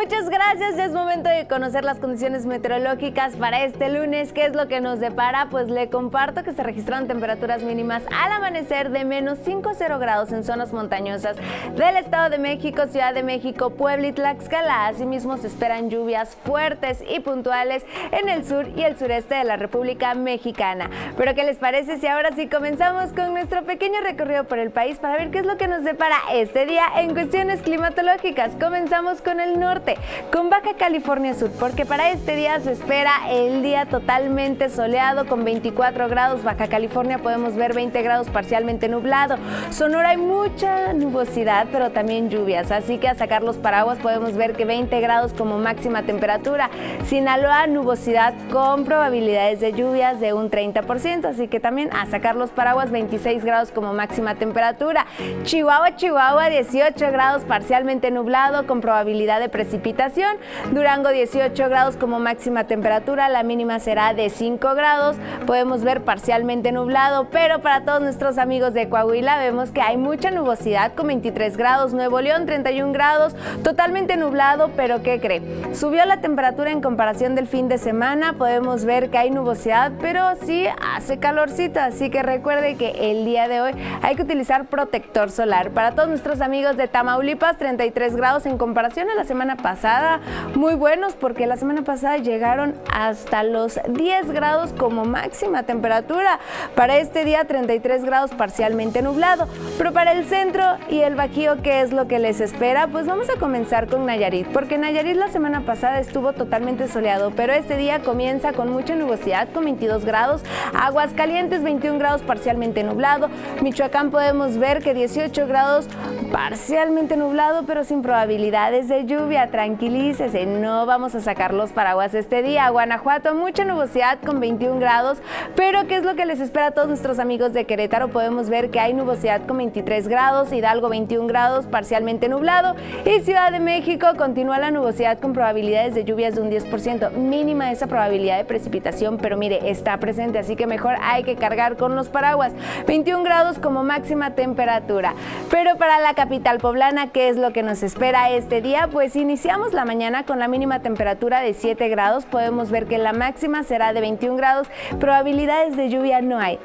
Muchas gracias, ya es momento de conocer las condiciones meteorológicas para este lunes. ¿Qué es lo que nos depara? Pues le comparto que se registraron temperaturas mínimas al amanecer de menos 5 a 0 grados en zonas montañosas del Estado de México, Ciudad de México, Puebla y Tlaxcala. Asimismo se esperan lluvias fuertes y puntuales en el sur y el sureste de la República Mexicana. Pero ¿qué les parece si ahora sí comenzamos con nuestro pequeño recorrido por el país para ver qué es lo que nos depara este día en cuestiones climatológicas? Comenzamos con el norte, con Baja California Sur, porque para este día se espera el día totalmente soleado con 24 grados. Baja California podemos ver 20 grados parcialmente nublado. Sonora hay mucha nubosidad, pero también lluvias, así que a sacar los paraguas podemos ver que 20 grados como máxima temperatura. Sinaloa, nubosidad con probabilidades de lluvias de un 30%, así que también a sacar los paraguas, 26 grados como máxima temperatura. Chihuahua, 18 grados parcialmente nublado con probabilidad de precipitación. Durango, 18 grados como máxima temperatura, la mínima será de 5 grados. Podemos ver parcialmente nublado, pero para todos nuestros amigos de Coahuila vemos que hay mucha nubosidad con 23 grados. Nuevo León, 31 grados, totalmente nublado, pero ¿qué cree? Subió la temperatura en comparación del fin de semana. Podemos ver que hay nubosidad, pero sí hace calorcito, así que recuerde que el día de hoy hay que utilizar protector solar. Para todos nuestros amigos de Tamaulipas, 33 grados en comparación a la semana pasada, muy buenos porque la semana pasada llegaron hasta los 10 grados como máxima temperatura. Para este día 33 grados parcialmente nublado, pero para el centro y el Bajío, ¿qué es lo que les espera? Pues vamos a comenzar con Nayarit, porque Nayarit la semana pasada estuvo totalmente soleado, pero este día comienza con mucha nubosidad con 22 grados. Aguascalientes, 21 grados parcialmente nublado. Michoacán podemos ver que 18 grados parcialmente nublado, pero sin probabilidades de lluvia. Tranquilícese, no vamos a sacar los paraguas este día. Guanajuato, mucha nubosidad con 21 grados, pero ¿qué es lo que les espera a todos nuestros amigos de Querétaro? Podemos ver que hay nubosidad con 23 grados, Hidalgo 21 grados parcialmente nublado y Ciudad de México continúa la nubosidad con probabilidades de lluvias de un 10%, mínima esa probabilidad de precipitación, pero mire, está presente, así que mejor hay que cargar con los paraguas. 21 grados como máxima temperatura. Pero para la capital poblana, ¿qué es lo que nos espera este día? Pues iniciamos la mañana con la mínima temperatura de 7 grados. Podemos ver que la máxima será de 21 grados. Probabilidades de lluvia no hay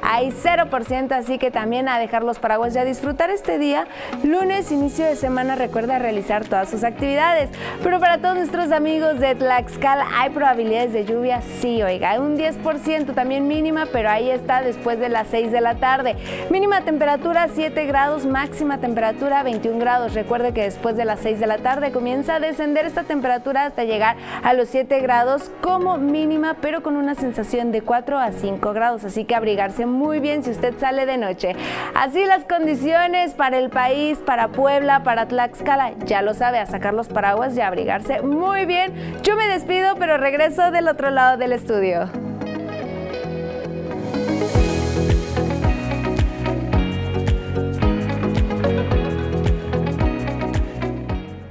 0%, así que también a dejar los paraguas y a disfrutar este día. Lunes, inicio de semana, recuerda realizar todas sus actividades. Pero para todos nuestros amigos de Tlaxcala, ¿hay probabilidades de lluvia? Sí, oiga, un 10% también mínima, pero ahí está después de las 6 de la tarde. Mínima temperatura 7 grados, máxima temperatura 21 grados. Recuerde que después de las 6 de la tarde comienza a descender esta temperatura hasta llegar a los 7 grados como mínima, pero con una sensación de 4 a 5 grados, así que abrigarse muy bien si usted sale de noche. Así las condiciones para el país, para Puebla, para Tlaxcala, ya lo sabe, a sacar los paraguas y a abrigarse muy bien. Yo me despido, pero regreso del otro lado del estudio.